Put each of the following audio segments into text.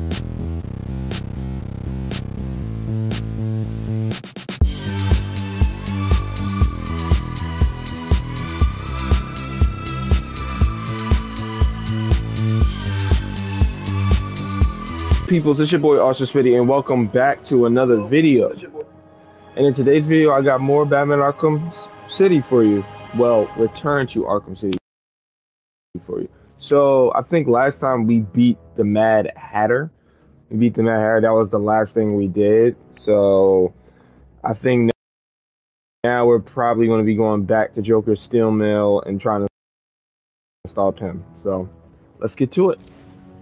Peoples, it's your boy Archer Spitty, and welcome back to another video. And in today's video, I got more Batman Arkham City for you. Well, Return to Arkham City for you. So, I think last time we beat the Mad Hatter. That was the last thing we did. So, I think now we're probably going to be going back to Joker's Steel Mill and trying to stop him. So, let's get to it.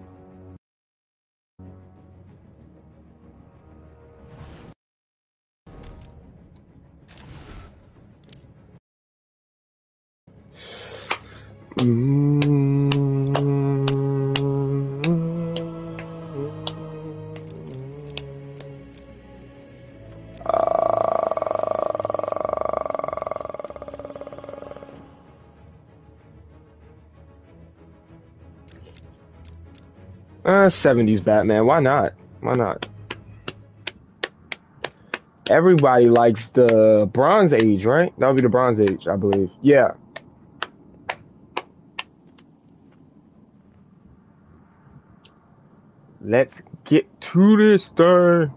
'70s Batman. Why not? Why not? Everybody likes the Bronze Age, right? That would be the Bronze Age, I believe. Yeah. Let's get to this thing.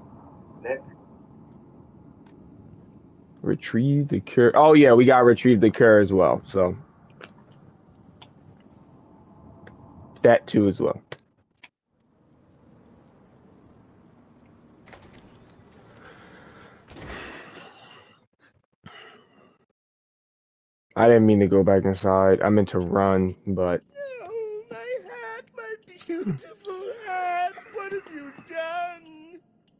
Retrieve the cure. Oh yeah, we gotta retrieve the cure as well. So that too as well. I didn't mean to go back inside. I meant to run, but. Oh, my hat, my beautiful hat. What have you done?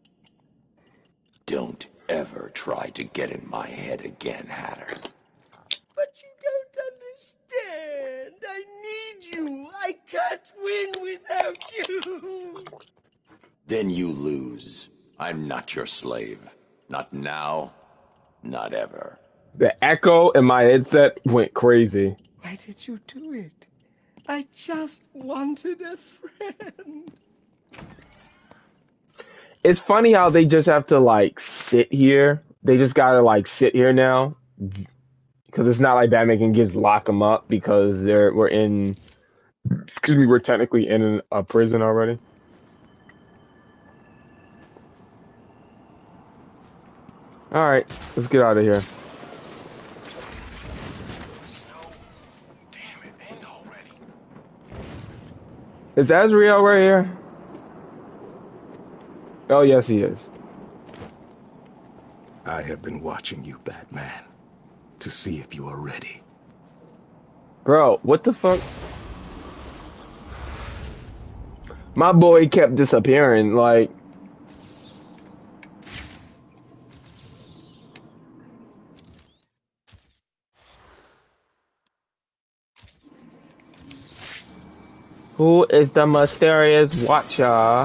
Don't ever try to get in my head again, Hatter. But you don't understand. I need you. I can't win without you. Then you lose. I'm not your slave. Not now, not ever. The echo in my headset went crazy. Why did you do it? I just wanted a friend. It's funny how they just have to like sit here. They just gotta like sit here now, because it's not like Batman can just lock them up because we're in. Excuse me, we're technically in a prison already. All right, let's get out of here. Damn it, end already. Is Azrael right here? Oh, yes, he is. I have been watching you, Batman, to see if you are ready. Bro, what the fuck? My boy kept disappearing, like... Who is the mysterious watcher?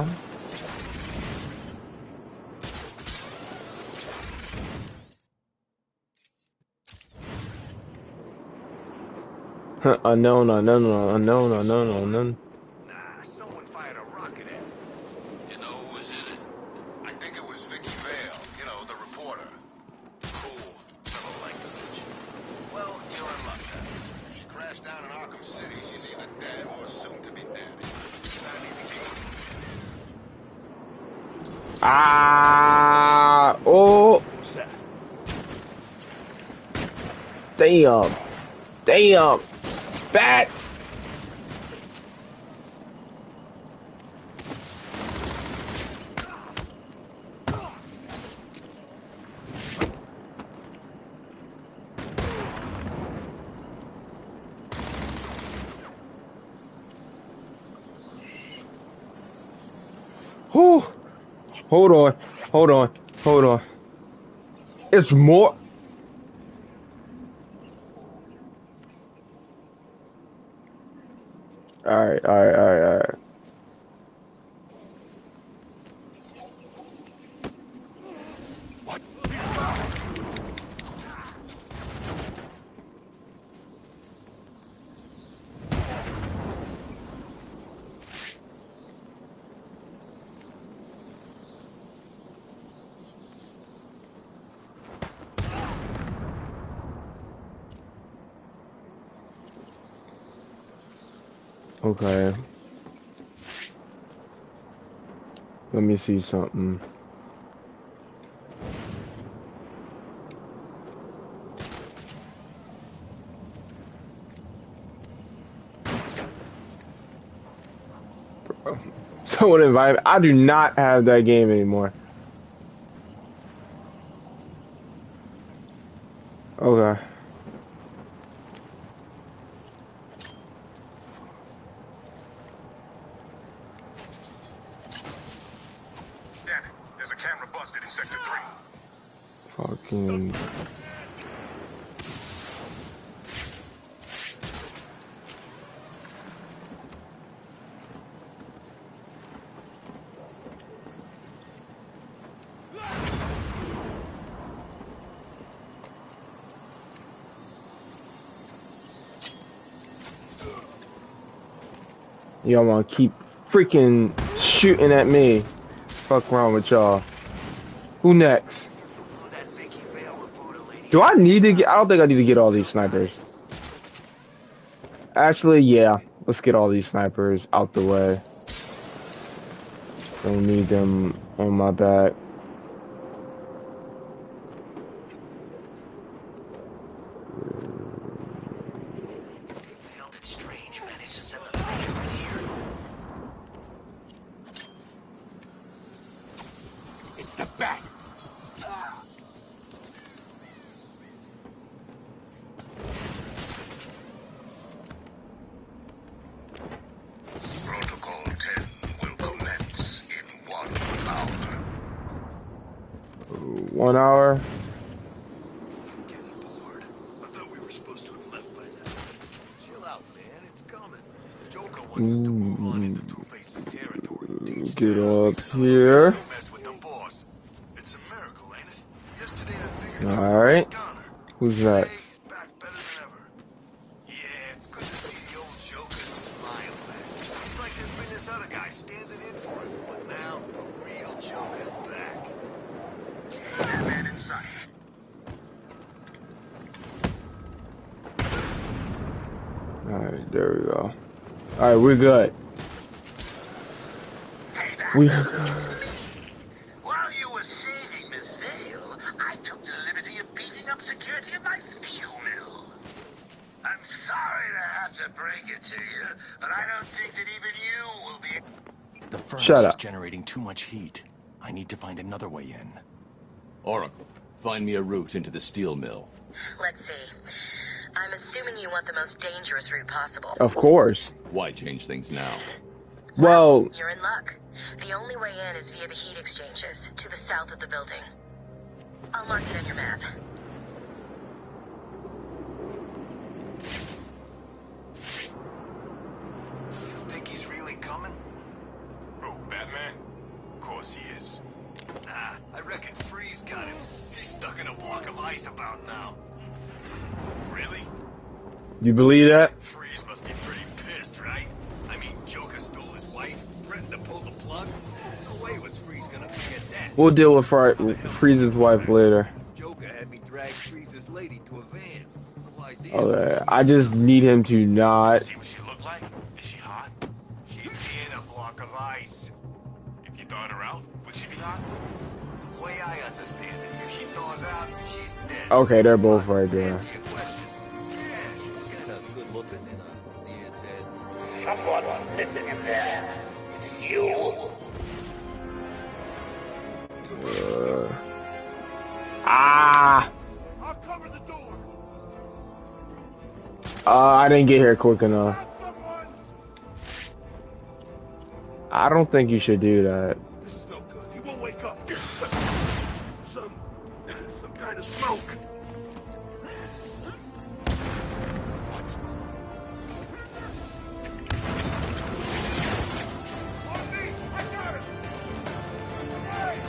Unknown. Nah, someone fired a rocket at it. You know who was in it? I think it was Vicky Vale, you know, the reporter. Cool. Never liked the bitch. Well, you're in luck then. If she crashed down in Arkham City, she's either dead or soon to be dead. Not even Ah! Oh! What's that? Damn! Damn! Bats! Whew. Hold on. It's more. All right. Okay. Let me see something. Someone invite me. I do not have that game anymore. Okay. Damn it, there's a camera busted in Sector 3. Fucking. Y'all wanna keep freaking shooting at me. Fuck wrong with y'all. Who next? Do I need to get, I don't think I need to get all these snipers. Actually, yeah. Let's get all these snipers out the way. Don't need them on my back. It's the bat. Protocol 10 will commence in 1 hour. 1 hour. Getting bored. I thought we were supposed to have left by now. Chill out, man. It's coming. Joker wants us to move on into Two-Face's territory. Teach Get down up these son of a here. bitch don't mess with the boss. It's a miracle, ain't it? Yesterday I figured All Joker was right. a goner. Who's that? Today he's back better than ever. Yeah, it's good to see the old Joker smile back. It's like there's been this other guy standing in for him, but now the real Joker's back. Man inside. Alright, there we go. Alright, we're good. We While you were saving Miss Vale, I took the liberty of beating up security at my steel mill. I'm sorry to have to break it to you, but I don't think that even you will be... The furnace Shut is up. generating too much heat. I need to find another way in. Oracle, find me a route into the steel mill. Let's see. I'm assuming you want the most dangerous route possible. of course. Why change things now? Well, You're in luck. The only way in is via the heat exchanges, to the south of the building. I'll mark it on your map. You think he's really coming? Oh, Batman? Of course he is. Nah, I reckon Freeze got him. He's stuck in a block of ice about now. Really? you believe that? Freeze must be pretty pissed, right? I mean, Joker stole his wife, threatened to pull the plug. No way was Freeze gonna forget that. We'll deal with Freeze's wife later. Joker had me drag Freeze's lady to a van. No idea. Okay, I just need him to not. See what she looked like? Is she hot? She's in a block of ice. If you thawed her out, would she be hot? The way I understand it, if she thaws out, she's dead. Okay, they're both right there. Answer your question. Yeah, she's kind of good looking and near dead. Someone listen in there. You. Ah! I'll cover the door. I didn't get here quick enough. I don't think you should do that. This is no good. He won't wake up. Some kind of smoke. What? On me! I got it! Hey!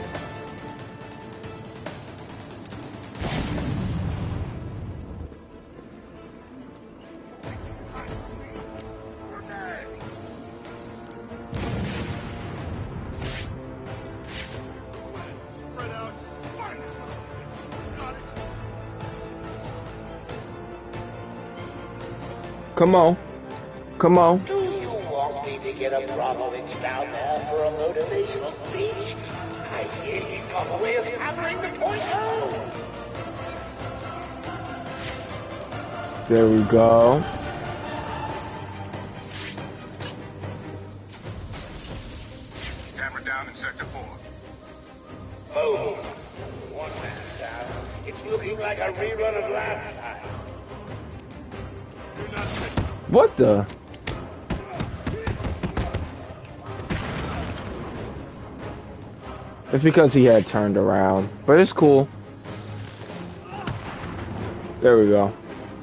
Spread out. Find us. Got it. Come on. Come on. Do get Abramovich down there for a motivational speech? I hear he's got a way of hammering the point home. There we go. Camera down in Sector 4. Boom. One man down. It's looking like a rerun of last time. What the? It's because he had turned around, but it's cool. There we go.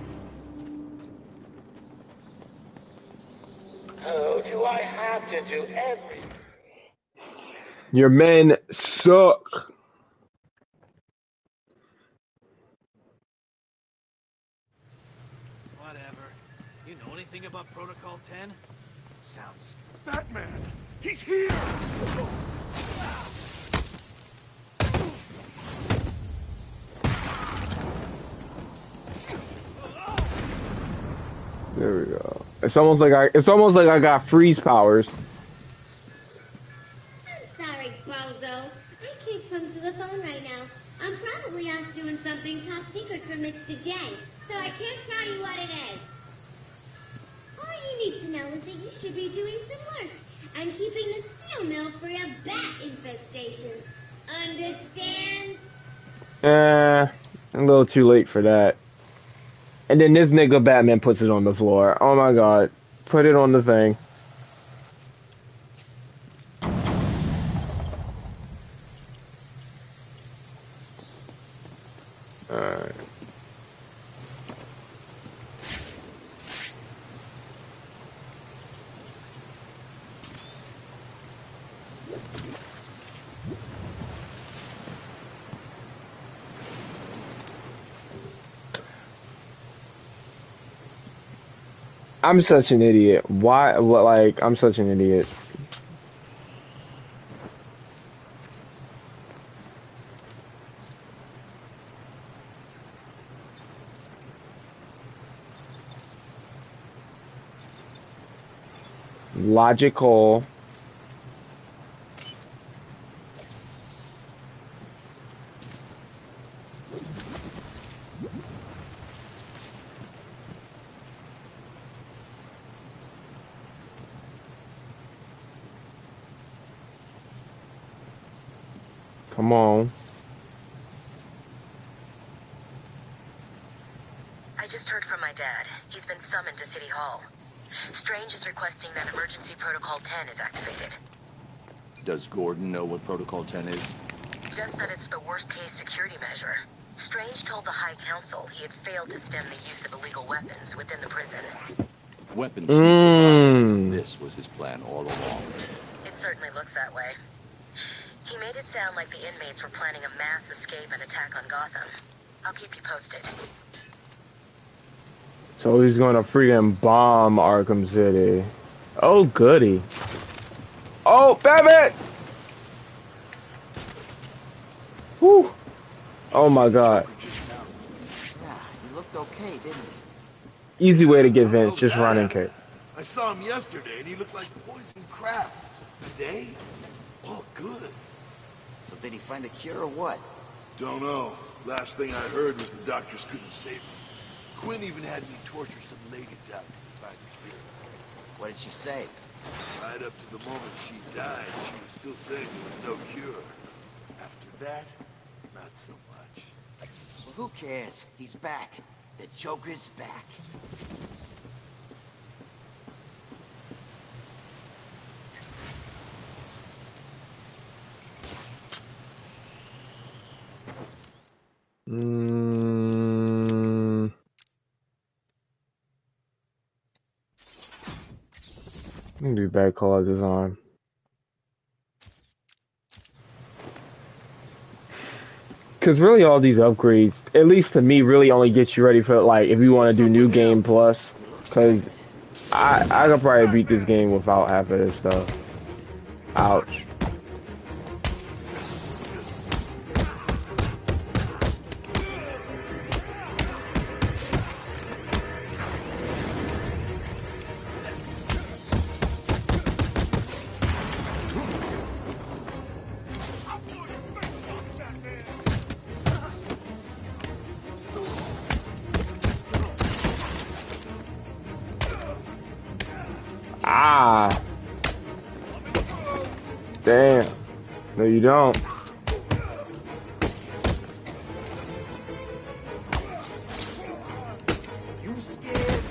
Oh, do I have to do everything? Your men suck. Whatever. You know anything about Protocol 10? Sounds... Batman! He's here! There we go. It's almost like I got freeze powers. I'm sorry, Bozo. I can't come to the phone right now. I'm probably off doing something top secret for Mr. J, so I can't tell you what it is. All you need to know is that you should be doing some work and keeping the steel mill free of bat infestations. Understand? A little too late for that. And then this nigga Batman puts it on the floor. Oh my god. Put it on the thing. Alright. I'm such an idiot. Why? Like, I'm such an idiot. Logical. Come on. I just heard from my dad. He's been summoned to City Hall. Strange is requesting that Emergency Protocol 10 is activated. Does Gordon know what Protocol 10 is? Just that it's the worst-case security measure. Strange told the High Council he had failed to stem the use of illegal weapons within the prison. Weapons. This was his plan all along. It certainly looks that way. He made it sound like the inmates were planning a mass escape and attack on Gotham. I'll keep you posted. So he's gonna freaking bomb Arkham City. Oh goody. Oh, Batman! Whew. Oh my god. Yeah, he looked okay, didn't he? Easy way to get Vince, just running Kate. I saw him yesterday and he looked like poison crap. Today? Oh, good. So did he find a cure or what? Don't know. Last thing I heard was the doctors couldn't save him. Quinn even had me torture some lady doctor to find the cure. What did she say? Right up to the moment she died, she was still saying there was no cure. After that, not so much. Well, who cares? He's back. The Joker's back. Let me do bad color design. Because really all these upgrades, at least to me, really only get you ready for, like, if you want to do New Game Plus. Because I could probably beat this game without half of this stuff. Ouch. Damn. No, you don't. You scared?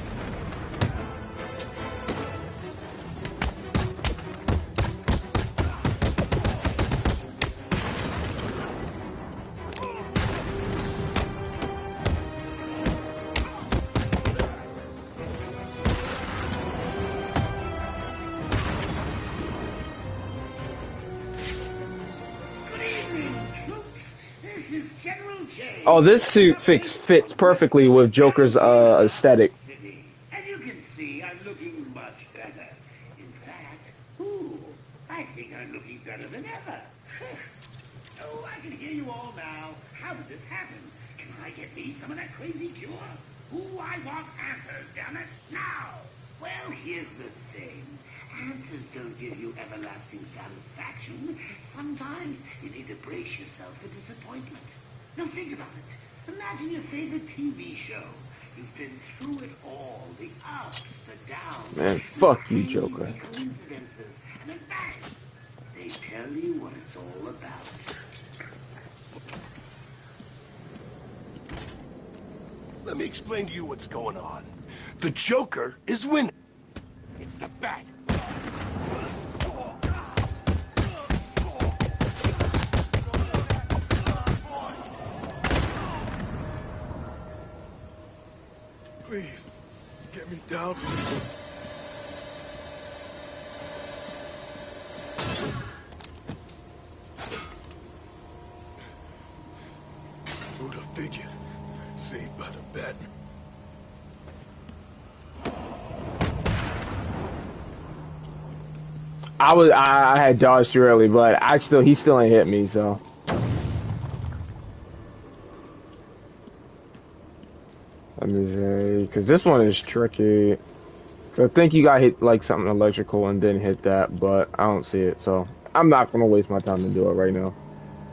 Oh, this suit fits perfectly with Joker's aesthetic. And you can see I'm looking much better. In fact, ooh, I think I'm looking better than ever. Oh, I can hear you all now. How did this happen? Can I get me some of that crazy cure? Ooh, I want answers, damn it, now! Well, here's the thing. Answers don't give you everlasting satisfaction. Sometimes you need to brace yourself for disappointment. Now think about it. Imagine your favorite TV show. You've been through it all, the ups, the downs. Man, fuck you, Joker. Coincidences, and then bang! They tell you what it's all about. Let me explain to you what's going on. The Joker is winning. It's the Bat. Please, get me down. Who'd have figured? Saved by the Bat. I had dodged too early, but he still ain't hit me, so. Let me say, because this one is tricky. So I think you got hit like something electrical and then hit that, but I don't see it, so I'm not gonna waste my time to do it right now.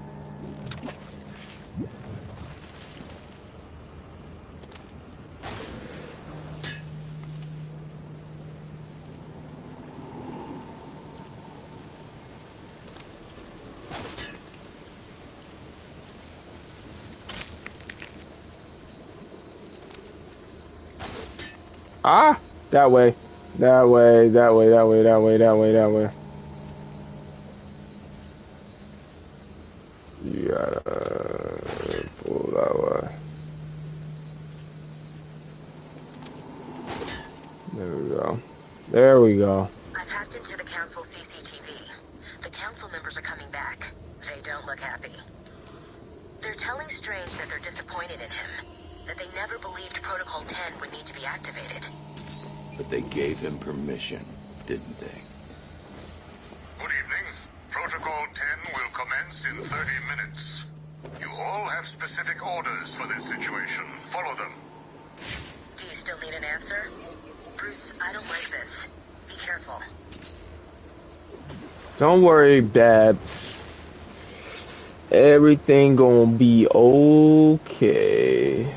Ah, that way, that way, that way, that way, that way, that way, that way. You gotta pull that way. There we go. There we go. I've hacked into the council CCTV. The council members are coming back. They don't look happy. They're telling Strange that they're disappointed in him. That they never believed Protocol 10 would need to be activated. But they gave him permission, didn't they? Good evening. Protocol 10 will commence in 30 minutes. You all have specific orders for this situation. Follow them. Do you still need an answer? Bruce, I don't like this. Be careful. Don't worry, Babs. Everything gonna be okay.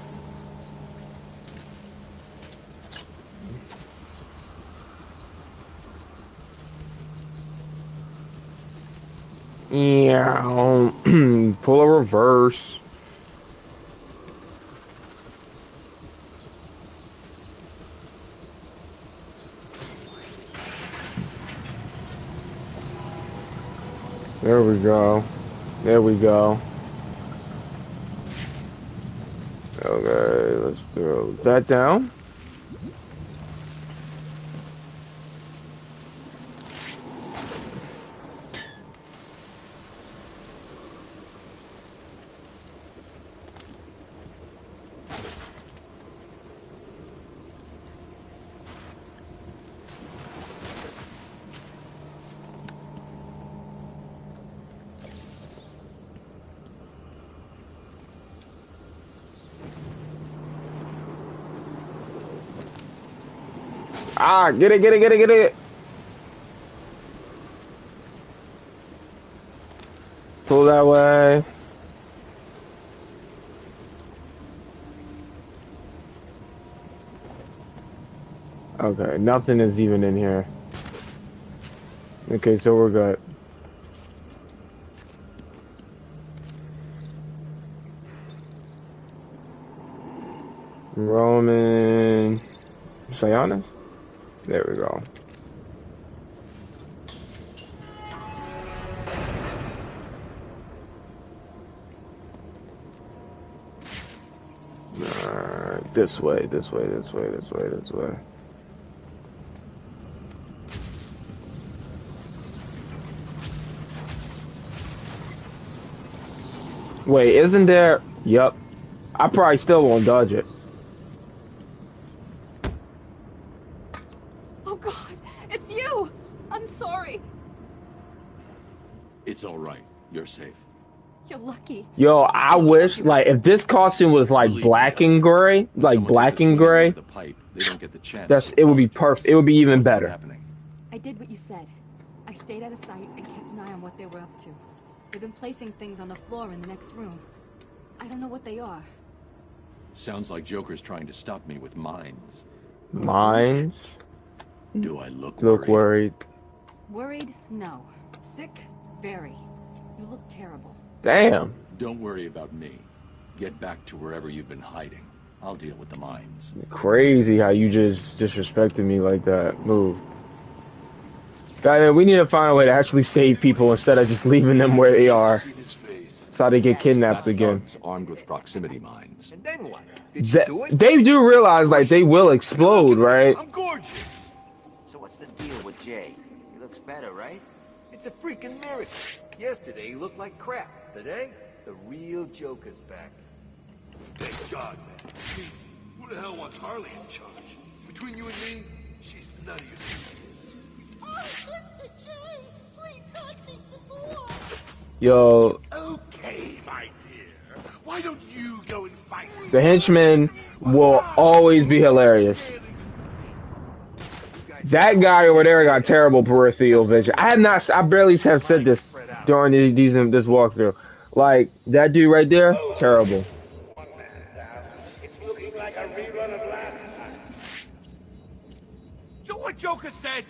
Yeah, pull a reverse. There we go. There we go. Okay, let's throw that down. Ah, get it, get it, get it, get it. Pull that way. Okay, nothing is even in here. Okay, so we're good. Roman Sayana? There we go. This way, this way, this way, this way, this way. Wait, isn't there? Yup. I probably still won't dodge it. Oh God, it's you! I'm sorry. It's all right. You're safe. You're lucky. Yo, I wish, like, if this costume was like black and gray, like black and gray, it would be perfect. It would be even better. I did what you said. I stayed out of sight and kept an eye on what they were up to. They've been placing things on the floor in the next room. I don't know what they are. Sounds like Joker's trying to stop me with mines. Mines? Do I look worried? Worried? No. Sick? Very. You look terrible. Damn. Don't worry about me. Get back to wherever you've been hiding. I'll deal with the mines. Crazy how you just disrespected me like that. Move. Guy, we need to find a way to actually save people instead of just leaving them where they are. So they get kidnapped again. Armed with proximity mines. And then what? They do realize like they will explode, right? I'm gorgeous. So what's the deal with Jay? He looks better, right? It's a freaking miracle. Yesterday he looked like crap. Today, the real Joker's back. Thank God, man. I mean, who the hell wants Harley in charge? Between you and me, she's nuttier than he is. Oh, Mr. J, please help me some more. Yo. Okay, my dear. Why don't you go and fight? The henchman will always be hilarious. That guy over there got terrible peripheral vision. I barely have said this during this walkthrough. Like, that dude right there, terrible. Do what Joker said!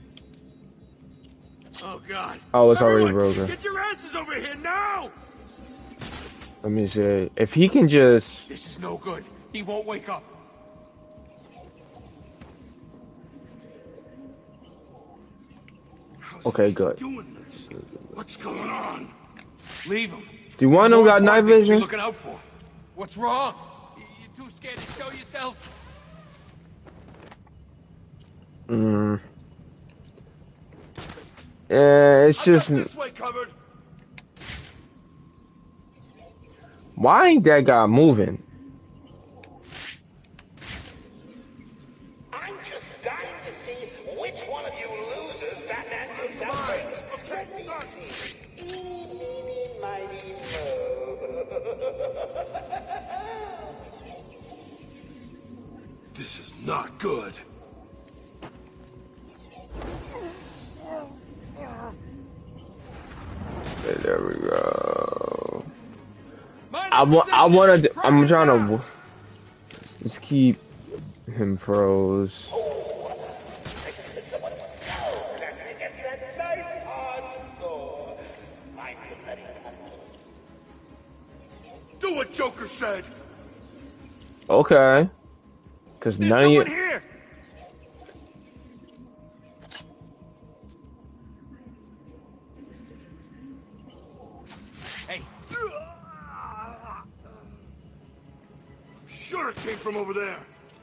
Oh God. Oh, it's already broken. Get your asses over here now! Let me see. If he can just... This is no good. He won't wake up. Okay, good. What's going on? Leave him. Do one of them got night vision? Looking out for. What's wrong? You're too scared to show yourself? It's just... This way covered. Why ain't that guy moving? I'm just dying to see which one of you loses Batman to Eeny, meeny, miny, This is not good. Okay, there we go. I'm trying to just keep him froze. Do what Joker said. Okay. Because none of you... Here. Hey. Sure it came from over there.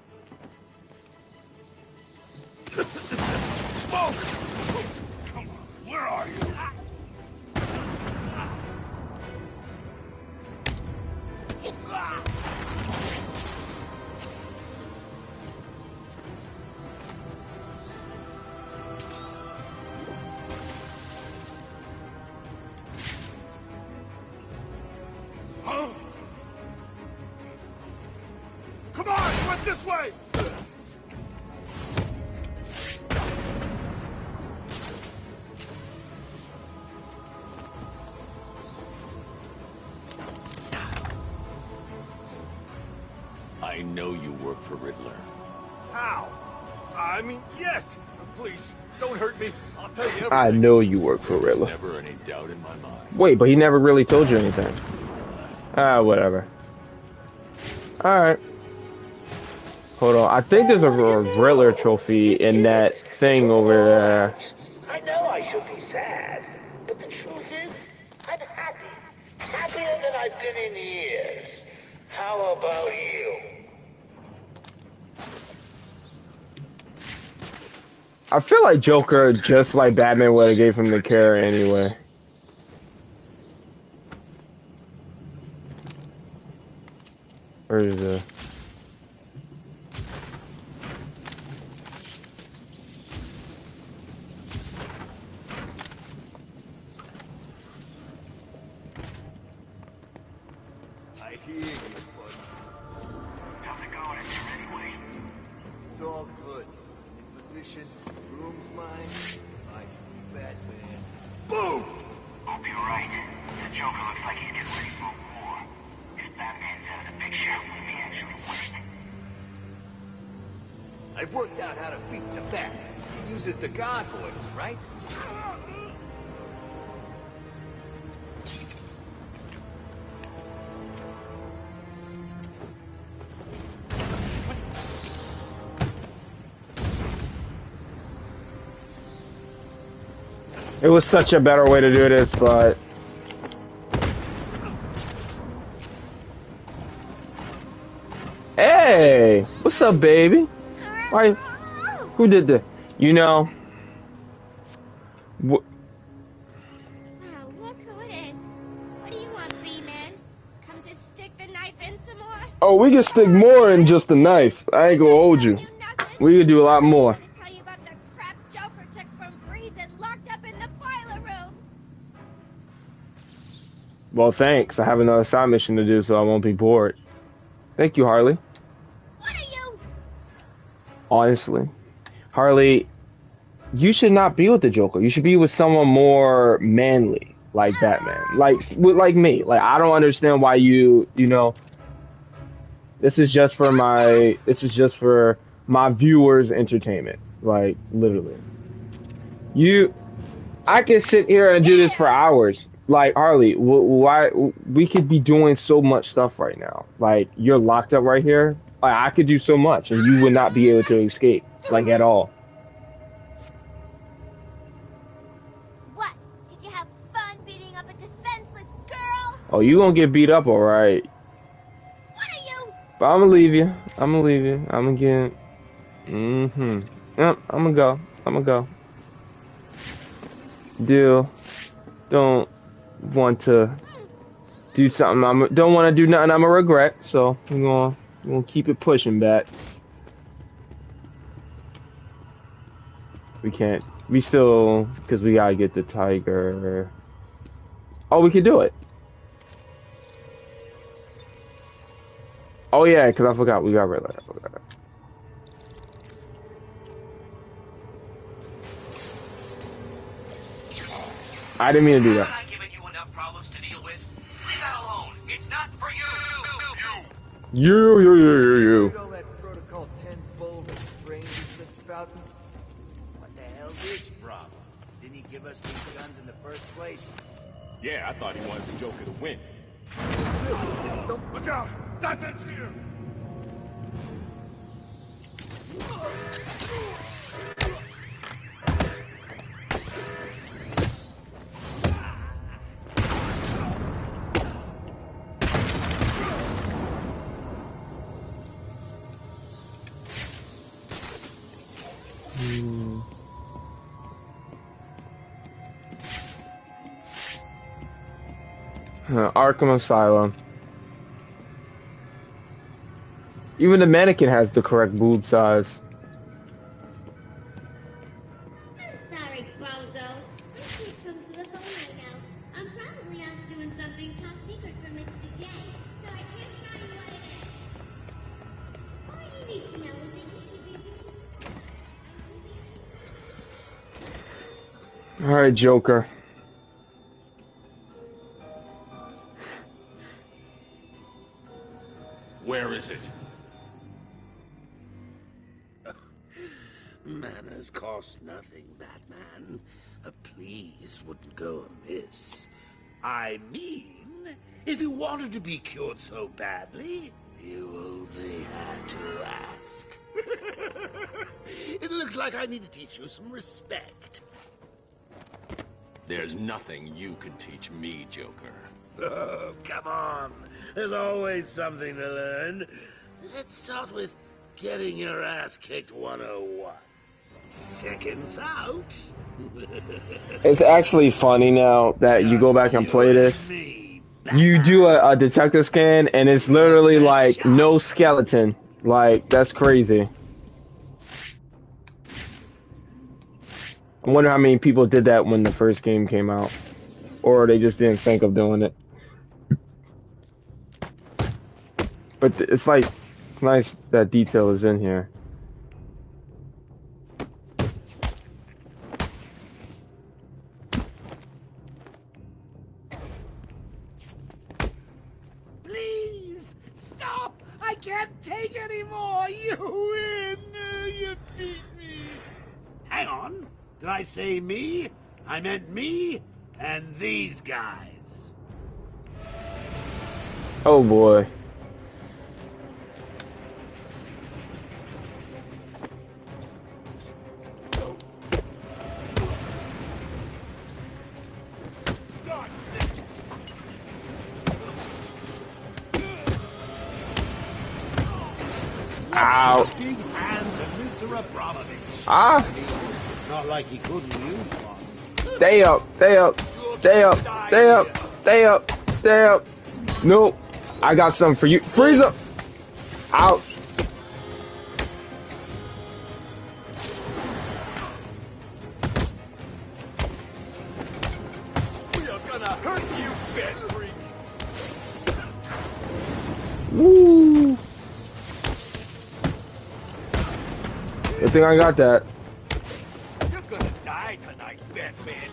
Smoke! Come on, where are you? Huh? Come on, went this way! I know you work for Riddler. How? I mean, yes. Please, don't hurt me. I'll tell you everything. I know you work for Riddler. Never any doubt in my mind. Wait, but he never really told you anything. Whatever. Alright. Hold on. I think there's a Riddler trophy in that thing over there. I know I should be sad, but the truth is, I'm happy. Happier than I've been in years. How about you? I feel like Joker, just like Batman, would have gave him the care anyway. Where is it? I hear you, bud. How's it going in here anyway? It's all good. In position, room's mine. I see Batman. Boom! I'll be right. The Joker looks like he's getting ready for war. If Batman's out of the picture, we may actually win. I've worked out how to beat the Bat. He uses the gargoyles, right? It was such a better way to do this, but... Hey! What's up, baby? Why? Who did this? You know... Wow, look who it is. What do you want, B-Man? Come to stick the knife in some more? Oh, we can stick more than just a knife. I ain't gonna hold you. We can do a lot more. Tell you about the crap Joker took from Freeze and locked up in the filer room. Well, thanks. I have another side mission to do, so I won't be bored. Thank you, Harley. What are you? Honestly, Harley, you should not be with the Joker. You should be with someone more manly, like Batman, like me. Like, I don't understand why you know. This is just for my viewers' entertainment. Like, literally. I can sit here and do this for hours. Like, Harley, why we could be doing so much stuff right now. Like, you're locked up right here. Like, I could do so much, and you would not be able to escape, like, at all. What? Did you have fun beating up a defenseless girl? Oh, you gonna get beat up, all right? What are you? But I'm gonna leave you. I'm gonna get. Yep. I'm gonna go. Deal. Don't want to do something. Don't want to do nothing I'm gonna regret. So we're gonna keep it pushing back. We can't. We still, because we gotta get the tiger. Oh, we can do it. Oh yeah, because I forgot we got red light. I didn't mean to do that. I'm not giving you enough problems to deal with. Leave that alone. It's not for you. You. Don't let Protocol 10 bull that Strange has been spouting. What the hell's his problem? Didn't he give us these guns in the first place? Yeah, I thought he wanted the Joker to win. Don't look out! Batman's here! Arkham Asylum. Even the mannequin has the correct boob size. I'm sorry, Bozo. I can't come to the phone right now. I'm probably off doing something top secret for Mr. J, so I can't tell you what it is. All you need to know is that you should be doing. All right, Joker. Where is it? Manners cost nothing, Batman. A please wouldn't go amiss. I mean, if you wanted to be cured so badly, You only had to ask. It looks like I need to teach you some respect. There's nothing you can teach me, Joker. Oh, come on. There's always something to learn. Let's start with getting your ass kicked 101. Seconds out. It's actually funny now that you go back and play this. You do a detective scan, and it's literally like no skeleton. Like, that's crazy. I wonder how many people did that when the first game came out. Or they just didn't think of doing it. But it's like, it's nice that detail is in here. Please, stop! I can't take anymore! You win! You beat me! Hang on! Did I say me? I meant me and these guys. Oh boy. Ow. Big hand to Mr. Abramovich. Ah. I mean, it's not like he couldn't use one. Stay up, stay up, stay up, stay up, stay up, stay up. Nope. I got something for you. Freeze up. Ouch. We are gonna hurt you, Ben Freak. Woo. Good thing I got that. You're gonna die tonight, Batman.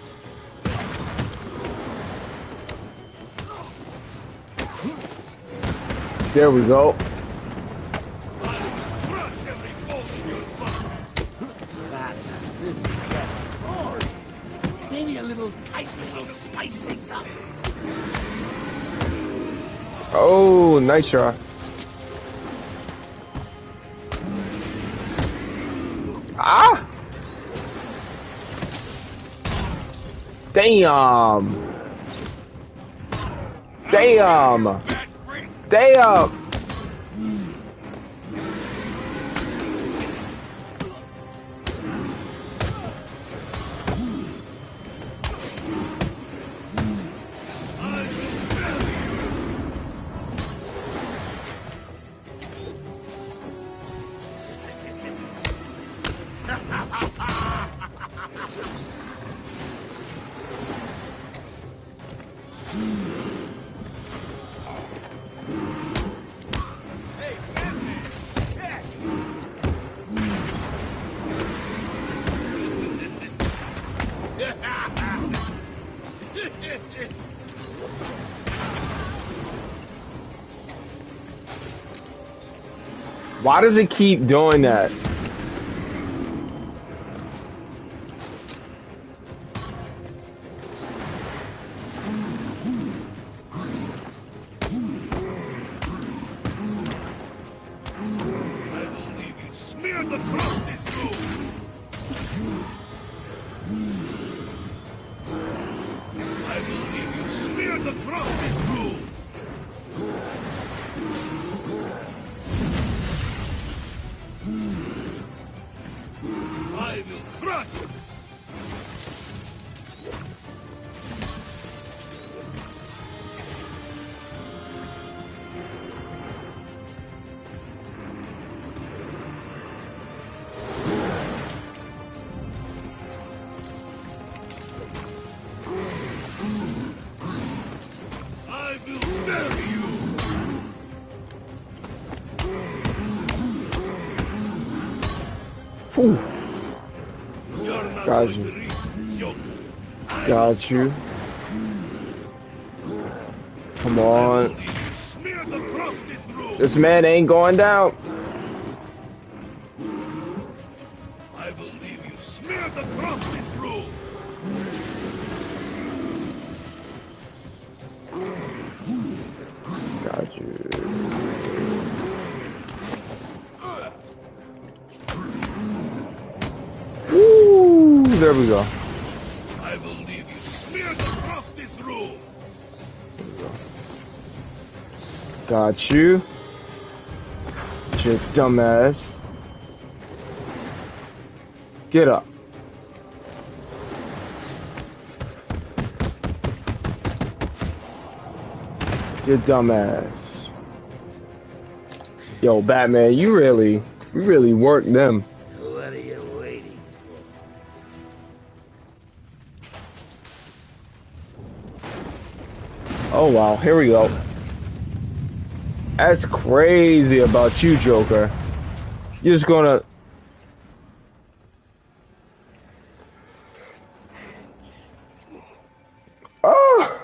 There we go. This is getting boring. Maybe a little tightness will spice things up. Oh, nice shot. Ah! Damn! Damn! Damn! Why does it keep doing that? Smeared across this room. I believe you smeared across this room. I will crush you. I will bury you. Ooh. You're not Got going you. to reach the Joker. Got you. Come on. Smeared across this room. This man ain't going down. I will leave you smeared across this room. Got you. There we go. I will leave you smeared across this room. Got you. You dumbass. Get up. You dumbass. Yo, Batman, you really worked them. What are you waiting for? Oh wow, here we go. That's crazy about you, Joker. You're just gonna... Oh!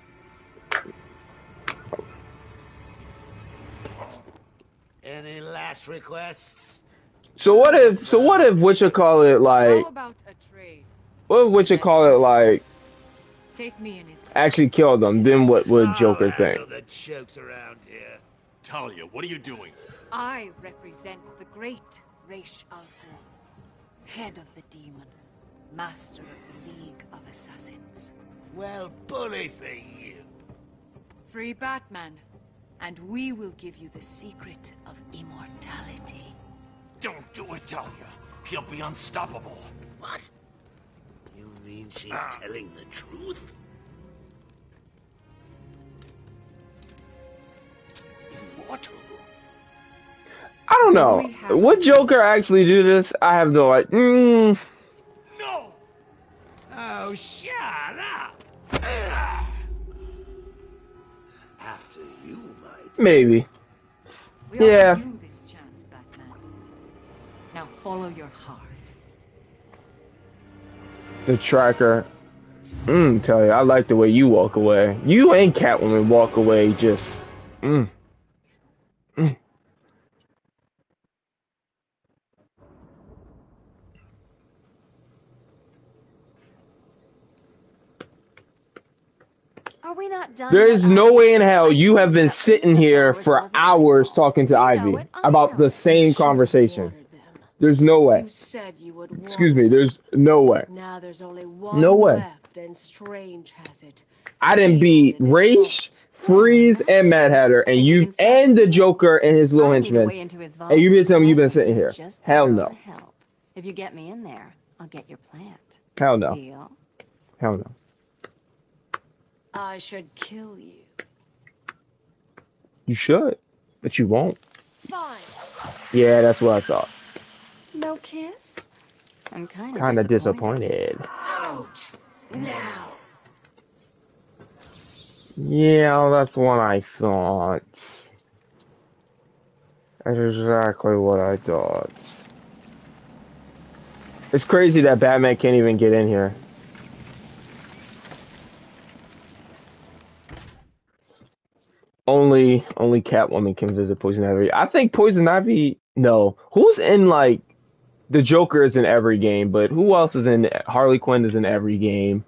Any last requests? So what if whatchamacallit, like... How about a trade? What if whatchamacallit, like... Take me in his actually killed them, then what would Joker think? The jokes around here. Talia, what are you doing? I represent the great Ra's al Ghul, head of the demon, master of the League of Assassins. Well, bully for you. Free Batman, and we will give you the secret of immortality. Don't do it, Talia. He'll be unstoppable. What? You mean she's telling the truth? Immortal? I don't know. Would Joker actually do this? I have no idea. No! Oh, shut up! After you, my... Maybe. We yeah. offer you this chance, Batman. Now follow your heart. The tracker. Tell you, I like the way you walk away. You and Catwoman walk away just. Are we not done? There is no way in hell you have been sitting here for hours talking to Ivy about the same conversation. There's no way. You said you would warn Excuse me, there's no way. Now there's only one No way. left, and Strange has it. I didn't beat Ra's, Freeze, and Mad Hatter, and you and the Joker and his little henchman. And you been telling me you've been sitting here. Hell no. If you get me in there, I'll get your plant. Hell no. Deal? Hell no. I should kill you. You should, but you won't. Fine. Yeah, that's what I thought. No kiss? I'm kind of disappointed. Out now. Yeah, that's what I thought. That's exactly what I thought. It's crazy that Batman can't even get in here. Only Catwoman can visit Poison Ivy. I think Poison Ivy. No, who's in like the Joker is in every game, but who else is in? Harley Quinn is in every game.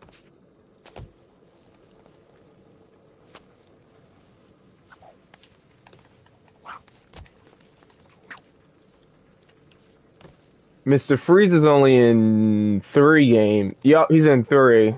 Mr. Freeze is only in 3 games. Yup, he's in 3.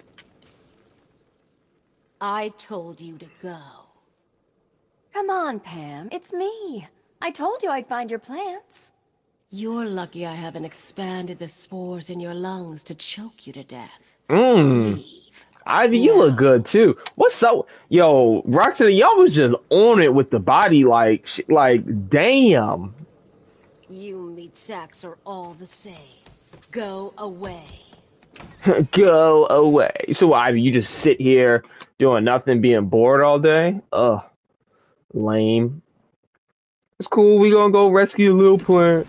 I told you to go. Come on, Pam. It's me. I told you I'd find your plants. You're lucky I haven't expanded the spores in your lungs to choke you to death. Ivy, you look good too. What's up? Yo, Roxanne, y'all was just on it with the body like damn. You meat sacks are all the same. Go away. Go away. So Ivy, you just sit here doing nothing, being bored all day? Ugh. Lame. It's cool, we gonna go rescue Lil Plant.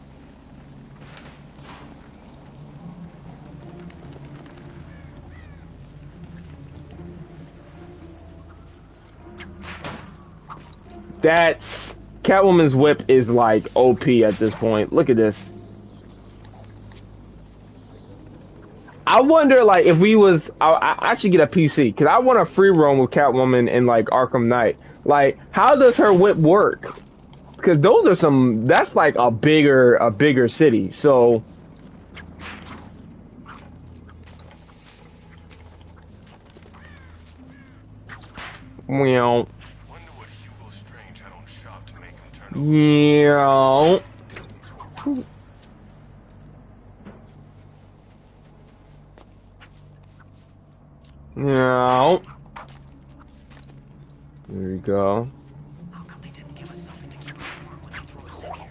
That's Catwoman's whip is like OP at this point. Look at this. I wonder, like, if we was, I should get a PC because I want a free roam with Catwoman in like Arkham Knight. Like, how does her whip work? Because those are some. That's like a bigger city. So Meow. Wonder what Hugo Strange had on shop to make him turn Meow. Meow. There we go. How come they didn't give us something to keep us warm when they threw us in here?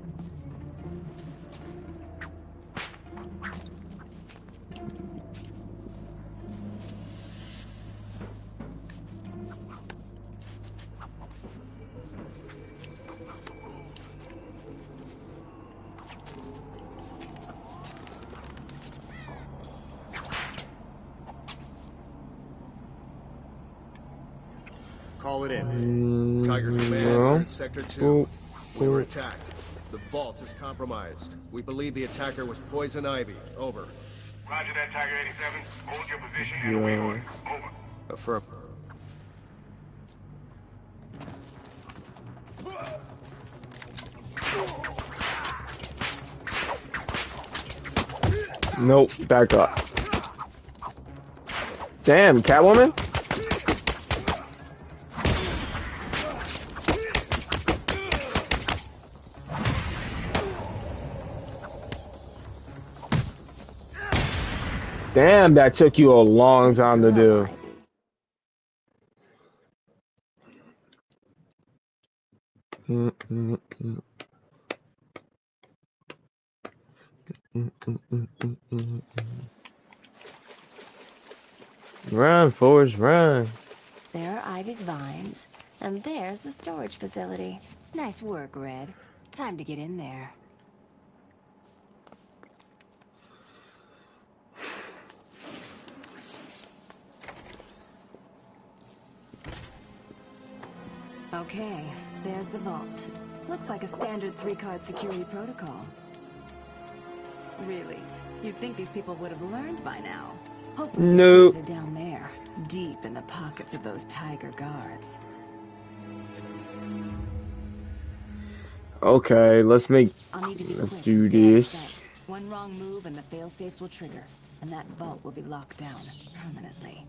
Call it in. Tiger Command, Sector 2. We were attacked. The vault is compromised. We believe the attacker was Poison Ivy. Over. Roger that, Tiger 87. Hold your position and await orders. Over. Affirm. Nope, back up. Damn, Catwoman? Damn, that took you a long time to do. Run, Forrest, run. There are Ivy's vines, and there's the storage facility. Nice work, Red. Time to get in there. Okay, there's the vault. Looks like a standard 3-card security protocol. Really? You'd think these people would have learned by now. Hopefully the keys are down there, deep in the pockets of those Tiger guards. Okay, let's do this. One wrong move and the fail-safes will trigger, and that vault will be locked down permanently.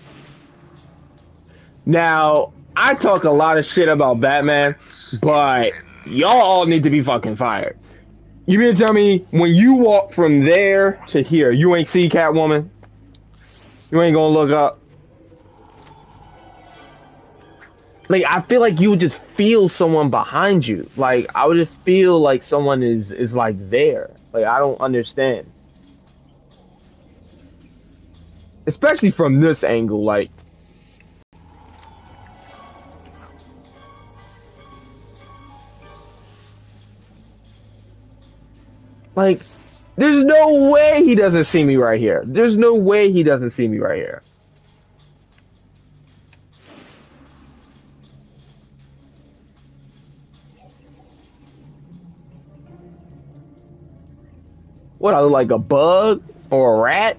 Now, I talk a lot of shit about Batman, but y'all all need to be fucking fired. You mean to tell me when you walk from there to here, you ain't see Catwoman? You ain't gonna look up? Like, I feel like you would just feel someone behind you. Like, I would just feel like someone is like there. Like, I don't understand. Especially from this angle, like. Like, there's no way he doesn't see me right here. There's no way he doesn't see me right here. What, I look like a bug or a rat?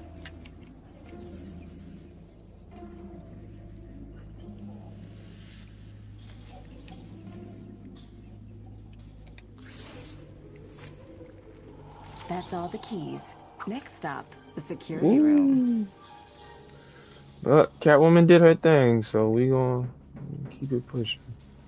That's all the keys. Next stop, the security room. But Catwoman did her thing, so we gonna keep it pushing.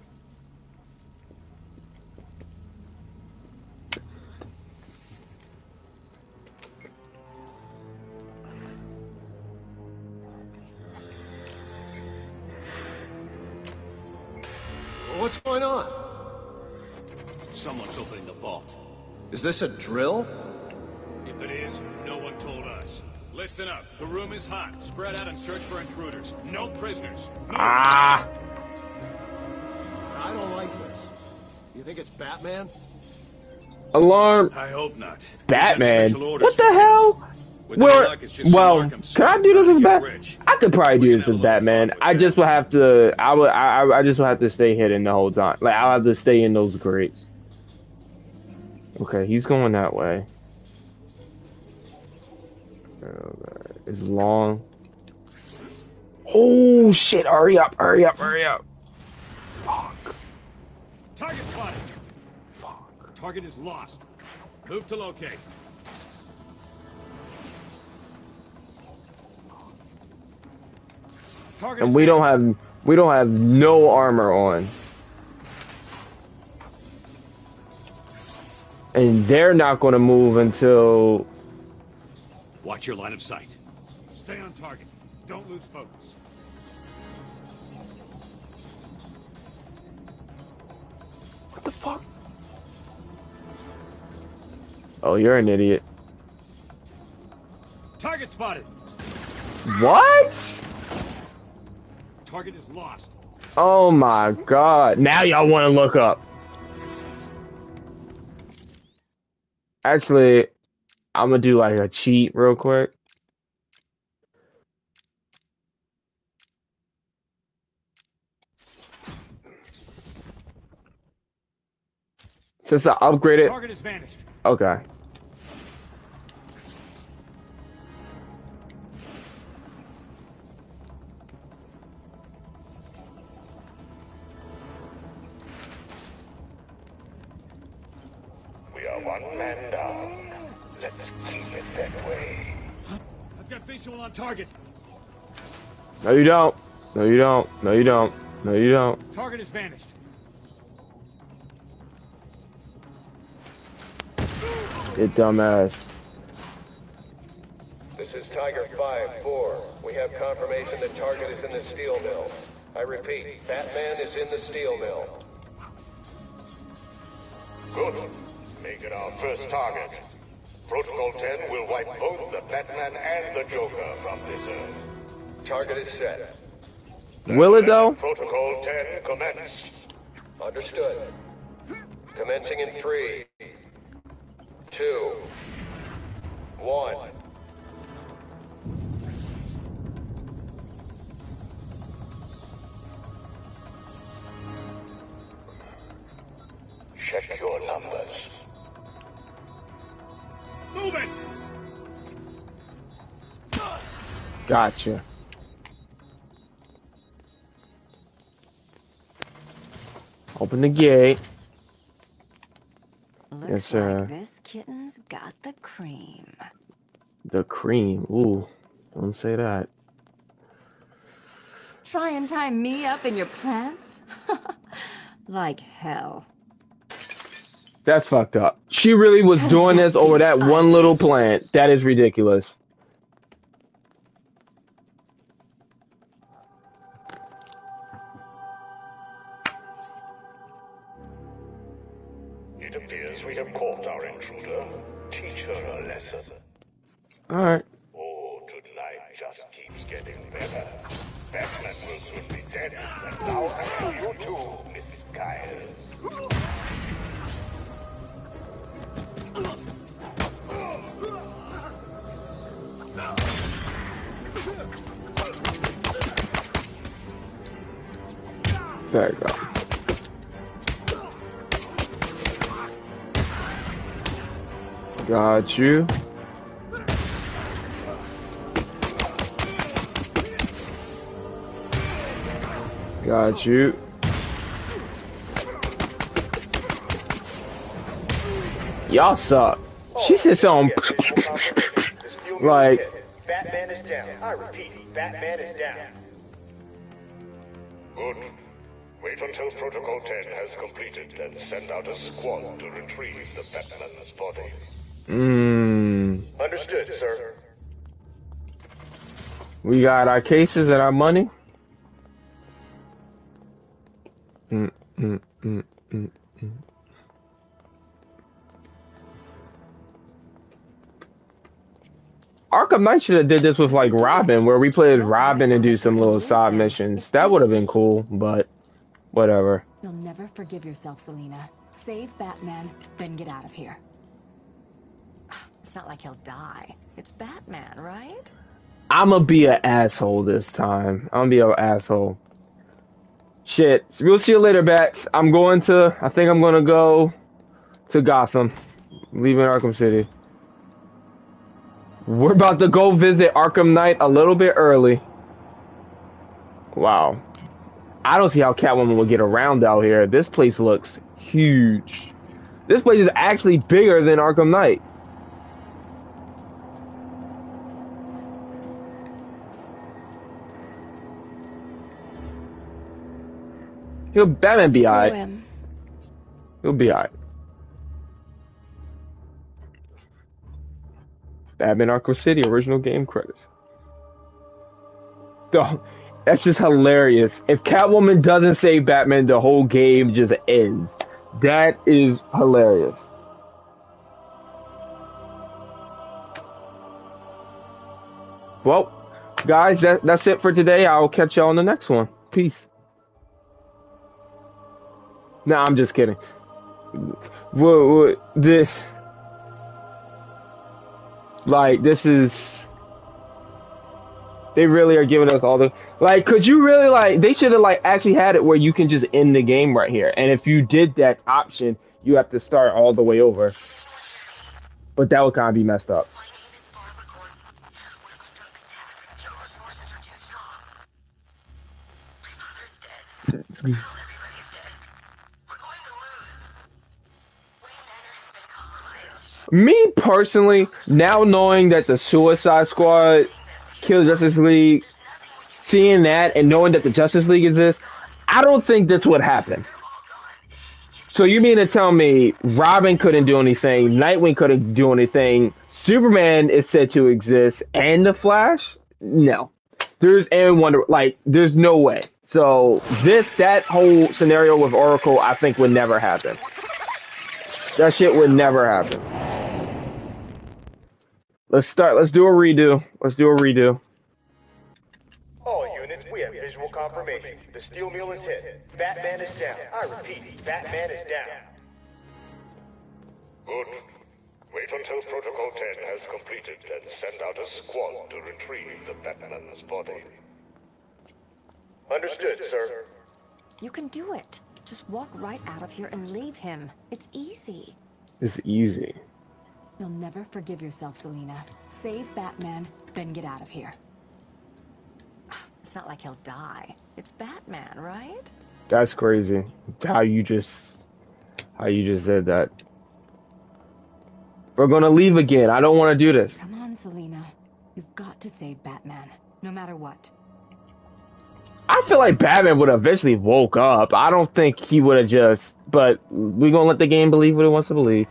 What's going on? Someone's opening the vault. Is this a drill? If it is, no one told us. Listen up. The room is hot. Spread out and search for intruders. No prisoners. No Ah! I don't like this. You think it's Batman? Alarm! I hope not. Batman? What the hell? Well, can I do this as Batman? I could probably do this as Batman. I just would have to. I just would have to stay hidden the whole time. Like, I'll have to stay in those grates. Okay, he's going that way. It's long. Oh shit! Hurry up! Hurry up! Hurry up! Fuck. Target spotted. Fuck. Target is lost. Move to locate. And we don't have We don't have no armor on. And they're not going to move until... Watch your line of sight. Stay on target. Don't lose focus. What the fuck? Oh, you're an idiot. Target spotted. What? Target is lost. Oh my god. Now y'all want to look up. Actually, I'm gonna do like a cheat real quick. Since I upgraded. Target has vanished. Okay. We are one man down. Let's keep it that way. I've got visual on target. No, you don't. No, you don't. No, you don't. No, you don't. Target has vanished. You dumbass. This is Tiger 5-4. We have confirmation that target is in the steel mill. I repeat, Batman is in the steel mill. Good. Make it our first target. Protocol 10 will wipe both the Batman and the Joker from this Earth. Target is set. Will it though? Protocol 10 commence. Understood. Commencing in 3, 2, 1. Check your numbers. Move it! Gotcha. Open the gate. Looks Yes, sir. like this kitten's got the cream. The cream. Ooh, don't say that. Try and tie me up in your plants? Like hell. That's fucked up. She really was doing this over that one little plant. That is ridiculous. It appears we have caught our intruder. Teach her a lesson. Alright. Oh, tonight just keeps getting better. Batman will soon be dead, and now I have you too, Mrs. Kyle. There you go. Got you. Got you. Y'all suck. She said something like, Batman is down. I repeat, Batman is down. Good. Wait until Protocol 10 has completed, then send out a squad to retrieve the Batman's body. Understood, sir. We got our cases and our money. Arkham Knight should have did this with like Robin, where we play as Robin and do some little side missions. That would have been cool, but whatever. You'll never forgive yourself, Selina. Save Batman, then get out of here. It's not like he'll die. It's Batman, right? I'ma be an asshole this time. I'm gonna be an asshole. Shit. We'll see you later, Bats. I think I'm gonna go to Gotham. Leaving Arkham City. We're about to go visit Arkham Knight a little bit early. Wow. I don't see how Catwoman will get around out here. This place looks huge. This place is actually bigger than Arkham Knight. Batman be alright. him. He'll be alright. Batman Arkham City original game credits. Oh, that's just hilarious. If Catwoman doesn't save Batman, the whole game just ends. That is hilarious. Well, guys, that's it for today. I'll catch y'all on the next one. Peace. Nah, I'm just kidding. This is... They really are giving us all the... Like, could you really, like... They should have, like, actually had it where you can just end the game right here. And if you did that option, you have to start all the way over. But that would kind of be messed up. Me personally, now knowing that the Suicide Squad killed Justice League, seeing that and knowing that the Justice League exists, I don't think this would happen. So you mean to tell me Robin couldn't do anything, Nightwing couldn't do anything, Superman is said to exist, and the Flash? No. There's no way. So that whole scenario with Oracle, I think would never happen. That shit would never happen. Let's do a redo. All units, we have visual confirmation. The steel mill is hit. Batman is down. I repeat, Batman is down. Good. Wait until Protocol 10 has completed and send out a squad to retrieve the Batman's body. Understood, sir. You can do it. Just walk right out of here and leave him. It's easy. It's easy. You'll never forgive yourself, Selina. Save Batman, then get out of here. It's not like he'll die. It's Batman, right? That's crazy. How you just said that. We're gonna leave again. I don't want to do this. Come on, Selina. You've got to save Batman, no matter what. I feel like Batman would have eventually woke up. I don't think he would have just... But we're gonna let the game believe what it wants to believe.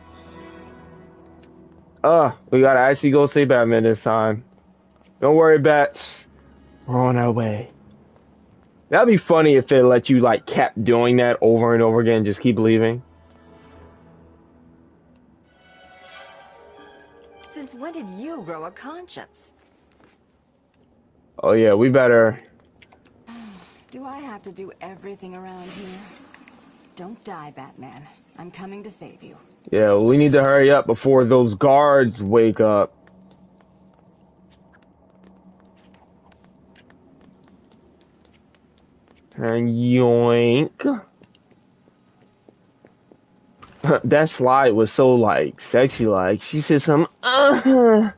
We gotta actually go save Batman this time. Don't worry, Bats. We're on our way. That'd be funny if it let you, like, kept doing that over and over again, just keep leaving. Since when did you grow a conscience? Oh yeah, we better... Do I have to do everything around here? Don't die, Batman. I'm coming to save you. Yeah, we need to hurry up before those guards wake up. And yoink. That slide was so, like, sexy-like. She said some, Alright.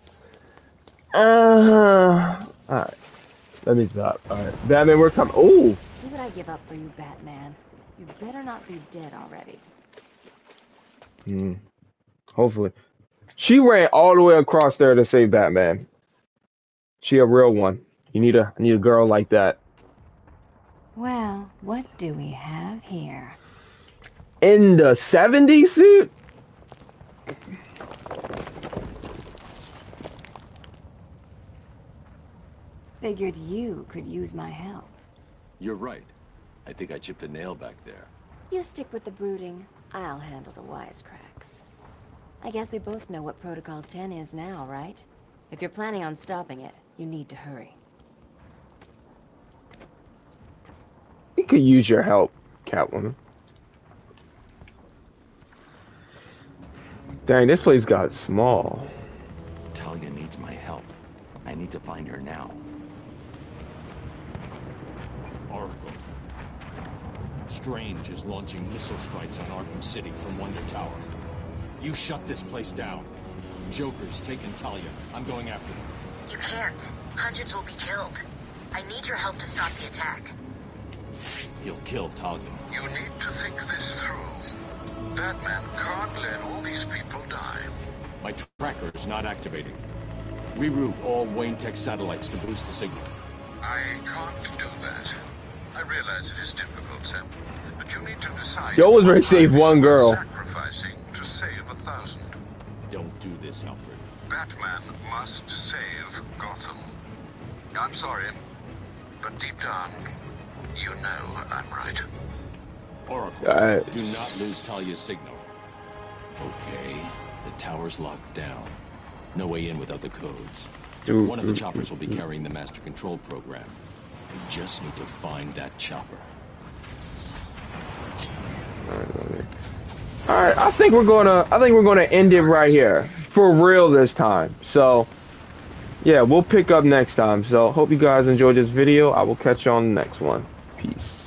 Let me stop. Alright. Batman, we're coming. Ooh! See what I give up for you, Batman. You better not be dead already. Hopefully. She ran all the way across there to save Batman. She a real one. I need a girl like that. Well, what do we have here? In the 70s suit? Figured you could use my help. You're right. I think I chipped a nail back there. You stick with the brooding. I'll handle the wisecracks. I guess we both know what Protocol 10 is now, right? If you're planning on stopping it, you need to hurry. We could use your help, Catwoman. Dang, this place got small. Talia needs my help. I need to find her now. Oracle. Strange is launching missile strikes on Arkham City from Wonder Tower. You shut this place down. Joker's taken Talia. I'm going after them. You can't. Hundreds will be killed. I need your help to stop the attack. He'll kill Talia. You need to think this through. Batman can't let all these people die. My tracker's not activating. Reroute all Wayne Tech satellites to boost the signal. I can't do that. I realize it is difficult, Sam. Joe was ready to save one girl. Sacrificing to save 1,000. Don't do this, Alfred. Batman must save Gotham. I'm sorry, but deep down, you know I'm right. Oracle, do not lose Talia's signal. Okay, the tower's locked down. No way in without the codes. One of the choppers will be carrying the master control program. I just need to find that chopper. Alright, I think we're gonna end it right here. For real this time. So yeah, we'll pick up next time. So hope you guys enjoyed this video. I will catch you on the next one. Peace.